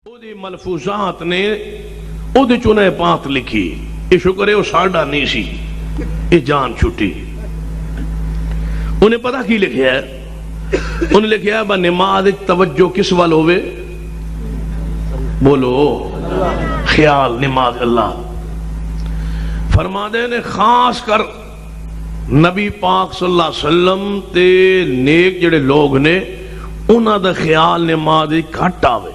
دی ملفوظات نے او دی چنے پات لکھی، یہ شکر ہے وہ ساڑھا نہیں سی، یہ جان چھٹی۔ انہیں پتہ کی لکھیا ہے؟ انہیں لکھیا ہے با نماز توجہ کس وال ہوئے؟ بولو خیال نماز اللہ فرما دے نے خاص کر نبی پاک صلی اللہ علیہ وسلم تے نیک جڑے لوگ نے انہاں دا خیال نماز گھٹ آوے،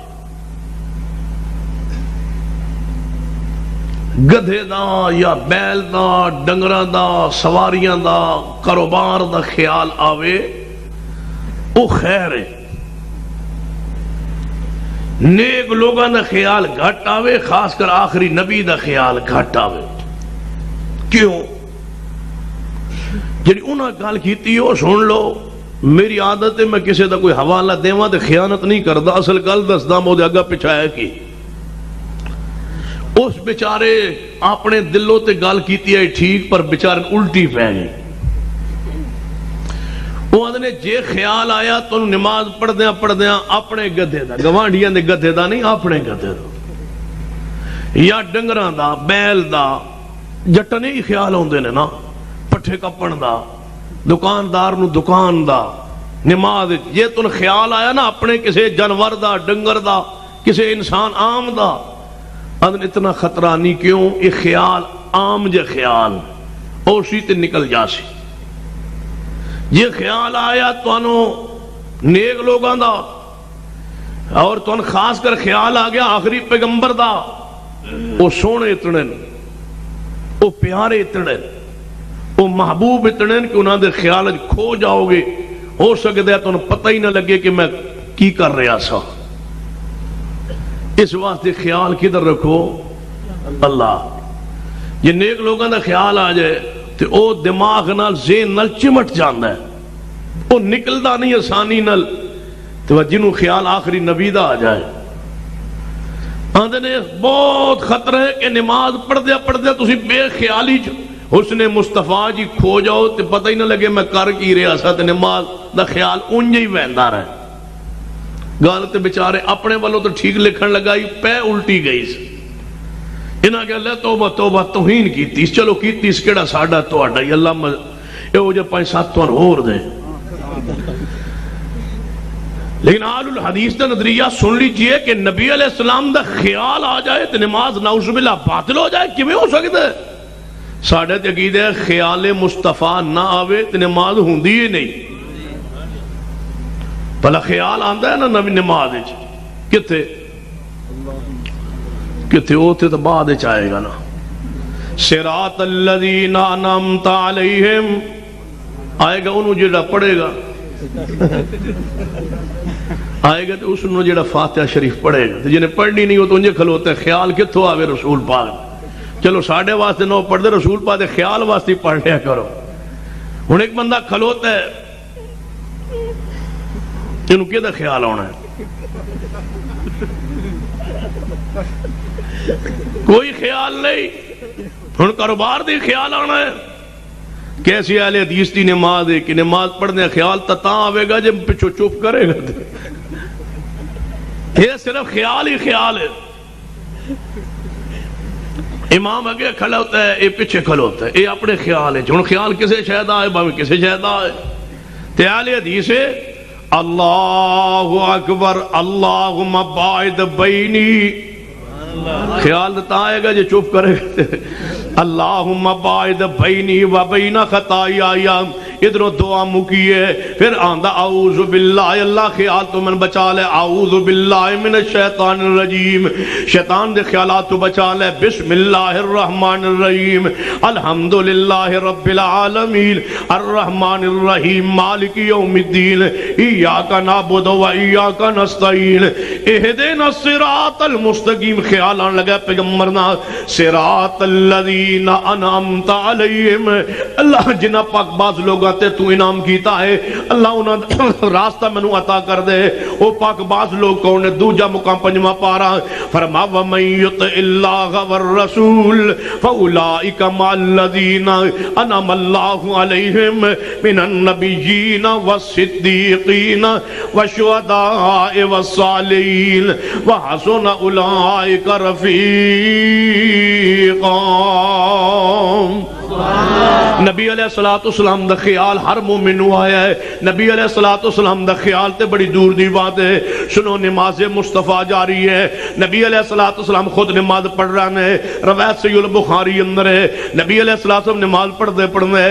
گدھے دا یا بیل دا ڈنگراں دا سواریاں دا کاروبار دا خیال آوے او خیر ہے، نیک لوگاں دا خیال گھٹ آوے، خاص کر آخری نبی دا خیال گھٹ آوے۔ کیوں؟ جنہی انہاں گال کیتی ہو سن لو، میری عادت ہے میں کسی دا کوئی حوالہ دیواں تے خیانت نہیں کردا، اصل گل دسدا مو دے اگا پچھایا کی اس بیچارے اپنے دلوں تے گال کیتی ہے ٹھیک پر بیچارے الٹی پہ گئی، وہ نے جے خیال آیا تو نماز پڑھ دیاں اپنے گدھے دا، گوانڈیاں دے گدھے دا نہیں، اپنے گدھے دا یا ڈنگراں دا بیل دا جٹنے ہی خیال ہوندے نے نا، پٹھے کپن دا، دکاندار نو دکان دا، نماز یہ تن خیال آیا نا اپنے کسے جانور دا ڈنگر دا کسے انسان عام دا، ادن اتنا خطرہ نہیں، کیوں؟ یہ خیال عام جے خیال اوشی تے نکل جاسی، یہ خیال آیا تو انو نیک لوگاں دا اور تو ان خاص کر خیال آگیا آخری پیغمبر دا، وہ سونے اتنے وہ پیارے اتنے وہ محبوب اتنے کہ انہاں دے خیال کھو جاؤ گے، ہو سکتا ہے تو انہیں پتہ ہی نہ لگے کہ میں کی کر رہا سا۔ اس واسطے خیال کدھر رکھو؟ اللہ۔ یہ نیک لوگوں دا خیال آ جائے تو او دماغ نال ذہن نال چمٹ جاندہ ہے، او نکلدا نہیں آسانی نال، تو جنہوں خیال آخری نبی دا آ جائے آندھے نے بہت خطرہ ہے کہ نماز پڑھ دیا تسی بے خیالی حسن مصطفیٰ جی کھو جاؤ تو پتہ ہی نہ لگے میں کر کی رہا سا، تو نماز دا خیال انجے ہی وہندا رہے، گال تے بیچارے اپنے والوں تو ٹھیک لکھن لگائی پے الٹی گئی سی، انہاں کہ اللہ توبہ توبہ توہین کیتیس، چلو کیتیس کیڑا ساڑھا تو آڈا ہی اللہ اے ہو جا 5-7 توان ہور دے۔ لیکن آل الحدیث دا نظریہ سن لیجئے کہ نبی علیہ السلام دا خیال آ جائے تو نماز نعوذ باللہ باطل ہو جائے، کیوں ہو سکتا ہے؟ ساڑھے تے عقید ہے خیال مصطفیٰ نہ آوے تو نماز ہوندی ہی نہیں، بھلا خیال آندہ ہے نا نبی نماز کتے کتے ہوتے تو بعد چاہے گا نا، صراط الذین انعمت علیہم آئے گا انہوں جڑا پڑھے گا، آئے گا تو اس انہوں جڑا فاتحہ شریف پڑھے گا، جنہیں پڑھنی نہیں ہو تو انجھے کھلوتے ہیں خیال کتھو آوے رسول پاک، چلو ساڑھے واسطے نو پڑھ دے رسول پاک دے خیال واسطے پڑھ لیا کرو۔ ہن ایک بندہ کھلوتا ہے انہوں کیا دا خیال ہونا ہے؟ کوئی خیال نہیں، ہن کاروبار دی خیال آنا ہے، کیسی اہل حدیث دی نماز ہے کہ نماز پڑھنے خیال تاں آوے گا جب پچھو چپ کرے گا، یہ صرف خیال ہی خیال ہے۔ امام اگے کھڑا ہوتا ہے، یہ پیچھے کھڑا ہوتا ہے، یہ اپنے خیال ہے، جن خیال کسے شاید آئے باوی کسے شاید آئے، تے اہل حدیث ہے اللہ اکبر اللہم باعد بینی، خیال دیتا آئے گا جو چپ کرے گا، اللہم باعد بینی و بین خطائی آیام، ادھر دعا مکیے، پھر آندہ اعوذ باللہ، اللہ خیال تو من بچا لے، اعوذ باللہ من الشیطان الرجیم، شیطان دے خیالات تو بچا لے، بسم اللہ الرحمن الرحیم، الحمدللہ رب العالمین الرحمن الرحیم مالک یوم الدین، ایاک نعبد و ایاک نستعین، اہدنا الصراط المستقیم، خیال آن لگا پیغمبرنا صراط الذین انعمت علیہم، اللہ جنہ پاک باز لوگاں لوگاں تے تو انعام کیتا ہے اللہ انہاں راستہ مینوں عطا کر دے او پاک باز لوگ کون نے دوجا مقام پنجواں پارا فرما ومن یطع اللہ والرسول فاولئک مع الذین انعم اللہ علیہم من النبیین والصدیقین والشہداء والصالحین وحسن اولئک رفیقا نبی علیہ السلام دا خیال ہر مومن نو آیا ہے نبی علیہ السلام دا خیال تے بڑی دور دی بات ہے سنو نماز مصطفیٰ جاری ہے نبی علیہ السلام خود نماز پڑھ رہا ہے روایت صحیح البخاری اندر ہے نبی علیہ السلام نماز پڑھتے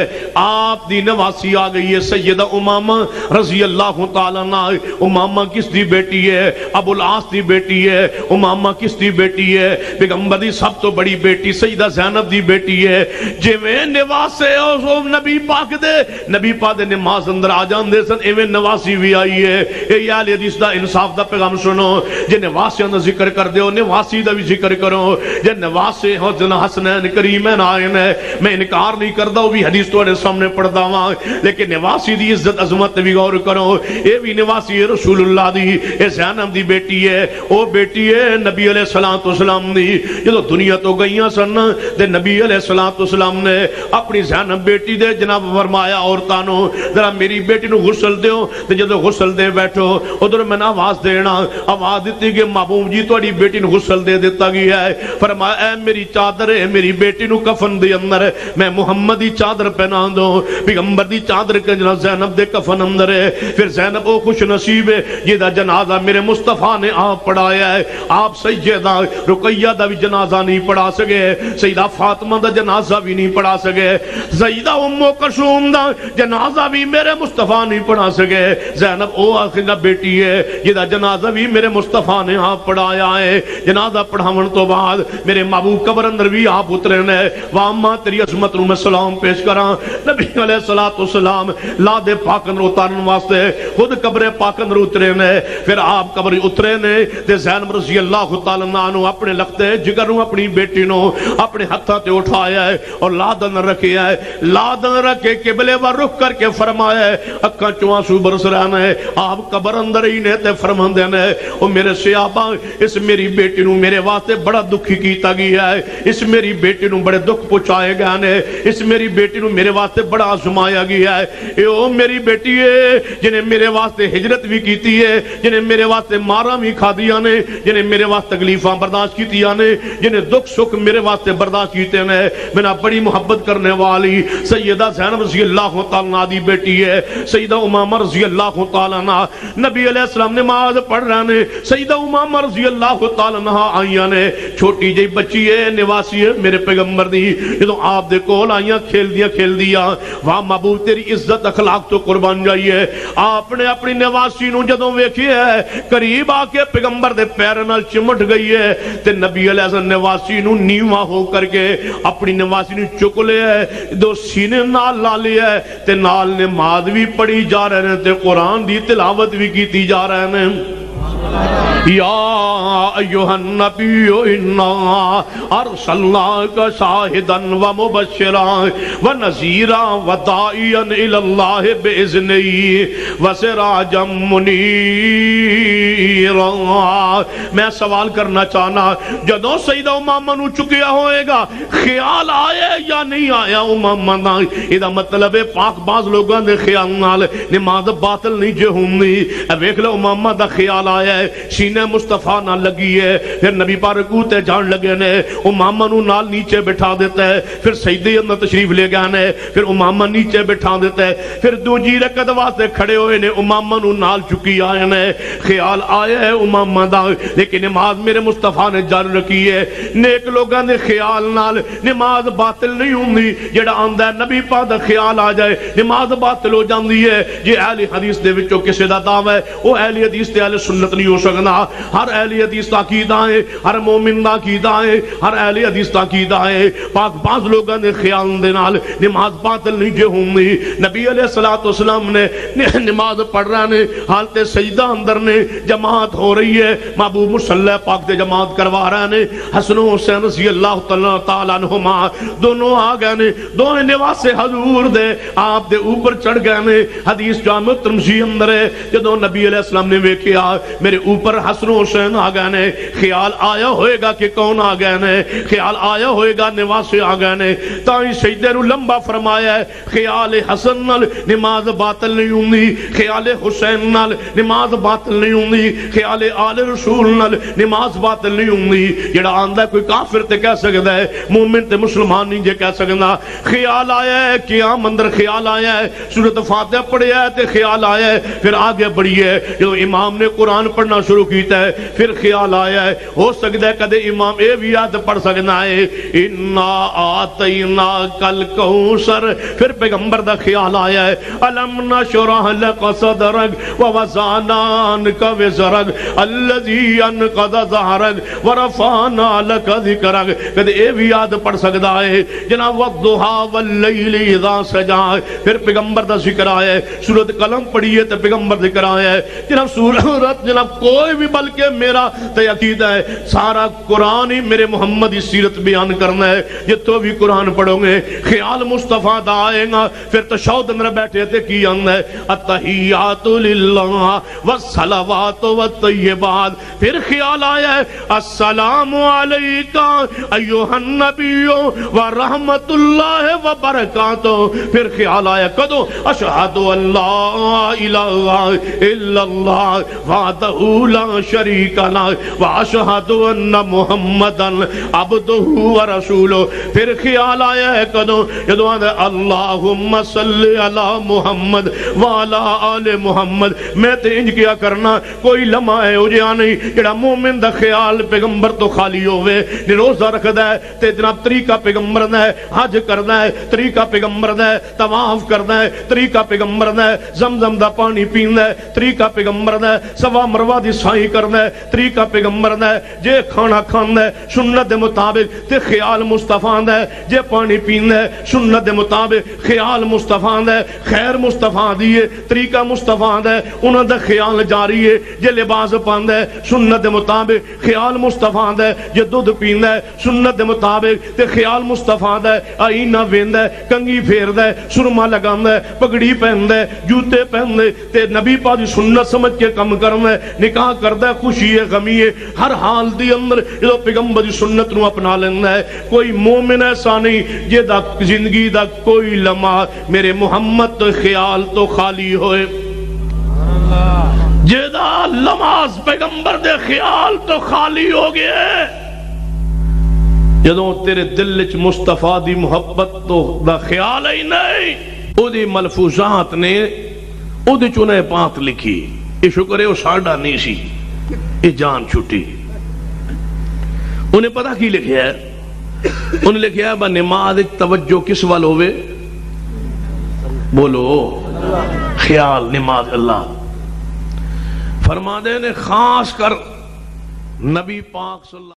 آپ دی نواسی آ گئی ہے سیدہ امامہ رضی اللہ تعالیٰ عنہ امامہ کس دی بیٹی ہے ابو العاص دی بیٹی ہے امامہ کس دی بیٹی ہے پیغمبر دی سب تو بڑی بیٹی سیدہ زینب دی بیٹی ہے جی میں نواسے نبی پاک دے نبی پاک دے نماز اندر آ جان دے سن ایویں نواسی بھی آئی ہے اے اہل حدیث دا انصاف دا پیغام سنو جے نواسیاں دا ذکر کر دیو نواسی دا بھی ذکر کرو جے نواسے ہو جنا حسنین کریمین آئے ہیں میں انکار نہیں کردا وہ بھی حدیث تواڈے سامنے پڑھدا ہاں لیکن نواسی دی عزت عظمت بھی غور کرو اے بھی نواسی رسول اللہ دی اے زینب دی بیٹی ہے او بیٹی ہے نبی علیہ السلام دی جدو دنیا تو گئیاں سن تے نبی علیہ السلام نے اپنی زینب بیٹی دے جناب فرمایا عورتانو ذرا میری بیٹی نو غسل دیو تے جدو غسل دے بیٹھو ادھر میں نے آواز دینا آواز دیتی کہ محبوب جی تواڈی بیٹی نو غسل دے دیتا گیا ہے فرمایا اے میری چادر ہے میری بیٹی نو کفن دے اندر میں محمدی چادر پہنا دو پیغمبر دی چادر کے جناب زینب دے کفن اندر ہے پھر زینب او خوش نصیب ہے یہ دا جنازہ میرے مصطفیٰ نے آپ پڑھایا ہے آپ سیدہ رقیہ دا بھی جنازہ نہیں پڑھا سکے سیدہ فاطمہ دا جنازہ بھی نہیں پڑھا سکے سیدہ ام کلثوم دا جنازہ بھی میرے مصطفیٰ نہیں پڑھا سکے زینب او آخر بیٹی ہے یہ دا جنازہ بھی میرے مصطفیٰ نے آپ پڑھایا ہے جنازہ پڑھاون تو بعد میرے محبوب قبر اندر بھی آپ اترے نے واماں تیری عظمت نو میں سلام پیش کراں نبی علیہ السلام لا دے پاک اندر اتارن واسطے خود قبر پاک اندر اترے نے پھر آپ قبر اترے نے تے زینب رضی اللہ تعالیٰ عنہ اپنے لختے جگر نو اپنی بیٹی نو اپنے ہتھاں تے اٹھایا ہے اور لادن رکھیا ہے لادن رکھے قبلے ور رخ کر کے فرمایا ہے اکھاں چوں آنسو برس رہے ہیں آپ قبر اندر ہی نے تے فرماندے نے او میرے صحابہ اس میری بیٹی نو میرے واسطے بڑا دکھی کیتا گیا ہے اس میری بیٹی نو بڑے دکھ پہنچائے گئے نے اس میری بیٹی نو میرے واسطے بڑا آزمایا گیا ہے اے او میری بیٹی ہے جنہیں میرے واسطے ہجرت بھی کیتی ہے جنہیں میرے واسطے مارا بھی کھادیاں نے جنہیں میرے واسطے تکلیفاں برداشت کیتیاں نے جنہیں دکھ سکھ میرے واسطے برداشت کیتے نے میں بڑی محبت کرنے والی سیدہ زینب رضی اللہ تعالیٰ عنہ دی بیٹی ہے سیدہ امامہ رضی اللہ تعالیٰ عنہ نبی علیہ السلام نماز پڑھ رہے نے سیدہ امامہ رضی اللہ تعالیٰ عنہ آئیاں نے چھوٹی جی بچی ہے نواسی ہے میرے پیغمبر دی جدوں آپ دے کول آئیاں کھیل دیا واہ محبوب تیری عزت اخلاق تو قربان جائیے آپ نے اپنی نواسی نو جدوں ویکھی ہے قریب آ کے پیغمبر دے پیر نال چمٹ گئی ہے تے نبی علیہ السلام نواسی نو نیواں ہو کر کے اپنی نواسی نو چک لیا ہے دو سینے نال لا لیا ہے تے نال نماز بھی پڑھی جا رہے ہیں تے قرآن دی تلاوت بھی کیتی جا رہے ہیں یا ایوہ النبی انا ارسلناک شاہدا و مبشرا و نذیرا و داعیا الاللہ باذنہ و سراجا منیرا میں سوال کرنا چاہنا جدوں سیدہ امامہ نو چکیا ہوئے گا خیال آئے یا نہیں آیا امامہ دا یہ مطلب ہے پاک باز لوگوں دے خیال نال نماز باطل نہیں جو ہوندی ویکھ لو امامہ دا خیال آیا ہے سینے مصطفیٰ نہ لگی ہے پھر نبی پاک رکوع تے جان لگے نے امامہ نو نال نیچے بٹھا دیتا ہے پھر سجدے اندر تشریف لے گئے نے پھر امامہ نیچے بٹھا دیتا ہے پھر دوجی رکعت واسطے کھڑے ہوئے نے امامہ نو نال چکی آئے نے خیال آیا ہے امامہ دا لیکن نماز میرے مصطفیٰ نے جاری رکھی ہے نیک لوگاں دے خیال نال نماز باطل نہیں ہوندی جڑا آندا ہے نبی پاک دا خیال آ جائے نماز باطل ہو جاندی ہے جے اہل حدیث دے وچوں کسے دا دعوی ہے او اہل حدیث تے اہل سنت نہیں ہو سکدا ہر اہل حدیث دا عقیدہ ہے، ہر مومن دا عقیدہ ہے، ہر اہل حدیث دا عقیدہ ہے پاک بعض لوگوں نے خیال دے نال نماز باطل نہیں جے ہوندی۔ نبی علیہ الصلوۃ والسلام نے نماز پڑھ رہے نے، حالت سجدہ اندر نے، جماعت ہو رہی ہے، محبوب مصلی پاک دے جماعت کروا رہے نے، حسن و حسین رضی اللہ تعالیٰ عنہما دونوں آ گئے نے، دونوں نواز حضور دے آپ دے اوپر چڑھ گئے نے۔ حدیث جامع ترمذی اندر ہے جدوں نبی علیہ السلام نے ویکھیا میرے اوپر حسن و حسین آ گئے نے، خیال آیا ہوئے گا کہ کون آ گئے نے، خیال آیا ہوئے گا نواز آ گئے نے، تاں سجدے نو لمبا فرمایا ہے۔ خیال حسن نال نماز باطل نہیں ہوندی، خیال حسین نال نماز باطل نہیں ہوندی، خیال آل رسول نال نماز باطل نہیں ہوندی۔ جڑا آندا کوئی کافر تے کہہ سکدا ہے، مومن تے مسلمان نہیں جے کہہ سکدا۔ خیال آیا ہے قیام اندر، خیال آیا ہے سورۃ فاتحہ پڑھیا ہے تے خیال آیا ہے، پھر آگے بڑھی ہے جدوں امام نے قرآن پڑھنا شروع کیتا ہے پھر خیال آیا ہے۔ ہو سکتا ہے کدے امام اے بھی یاد پڑھ سکنا ہے انا آتیناک الکوثر، پھر پیغمبر دا خیال آیا ہے الم نشرح لک صدرک ووضعنا عنک وزرک الذی انقض ظہرک ورفعنا لک ذکرک، کدے اے بھی یاد پڑھ سکتا ہے جناب والضحی واللیل اذا سجا، پھر پیغمبر دا ذکر آیا ہے۔ سورۃ قلم پڑھیے تو پیغمبر ذکر آیا ہے جناب۔ سورت جناب کوئی بھی بلکہ میرا تے عقیدہ ہے سارا قرآن ہی میرے محمد کی سیرت بیان کرنا ہے۔ جتوں بھی قرآن پڑھو گے خیال مصطفیٰ دا آئے گا، پھر تشہد اندر بیٹھے تھے کی آندا ہے التحیات للہ والصلوات والطیبات، پھر خیال آیا ہے السلام علیکہ ایھا النبی ورحمت اللہ وبرکاتہ، پھر خیال آیا کدو اشہد ان لا الہ الا اللہ وحدہ لا شریک لہ واشہد ان محمدا عبدہ ورسولہ، پھر خیال آیا ہے کدو جدو اللہم صلی علی محمد وعلی آل محمد۔ میں تے انج کیا کرنا کوئی لمحہ ہے اجیا نہیں جڑا مومن دا خیال پیغمبر تو خالی ہوئے، روزہ رکھدا ہے تے جناب طریقہ پیغمبر دا ہے، حج کردا ہے طریقہ پیغمبر دا ہے، طواف کردا ہے طریقہ پیغمبر دا ہے، زمزم دا پانی پیندا ہے طریقہ پیغمبر دا ہے، صفا مروہ دی سعی کردا ہے طریقہ پیغمبر دا ہے، جے کھانا کھاندا ہے سنت دے مطابق تے خیال مصطفیٰ دا ہے، جے پانی پیندا ہے سنت دے مطابق خیال مصطفیٰ دا ہے، خیر مصطفیٰ دی ہے طریقہ مصطفیٰ دا ہے، انہاں دا خیال جاری ہے، جے لباس پاندا ہے سنت دے مطابق خیال مصطفیٰ دا ہے، جے دودھ پیندا ہے سنت دے مطابق تے خیال مصطفیٰ دا ہے، آئینہ ویندا ہے کنگھی پھیردا ہے سرما لگاندا ہے پگڑی پہندا ہے جوتے پہندا ہے تے نبی پاک دی سنت سمجھ کے کم کرنا ہے، نکاح کردا ہے خوشی ہے غمی ہے، ہر حال دی اندر جو پیغمبر دی سنت نو اپنا لیندا ہے۔ کوئی مومن ایسا نہیں جے دا زندگی دا کوئی لمحہ میرے محمد تو خیال تو خالی ہوئے، جے دا لمحہ پیغمبر دے خیال تو خالی ہو گئے۔ جدوں تیرے دل وچ مصطفیٰ دی محبت تو دا خیال ہی نہیں، او دی ملفوظات نے او دی چنے پانت لکھی، یہ شکر ہے وہ ساڑھا نہیں سی، یہ جان چھٹی۔ انہیں پتہ کی لکھیا ہے؟ انہیں لکھیا ہے با نماز توجہ کس وال ہوئے؟ بولو خیال نماز اللہ فرما دے نے خاص کر نبی پاک صلی اللہ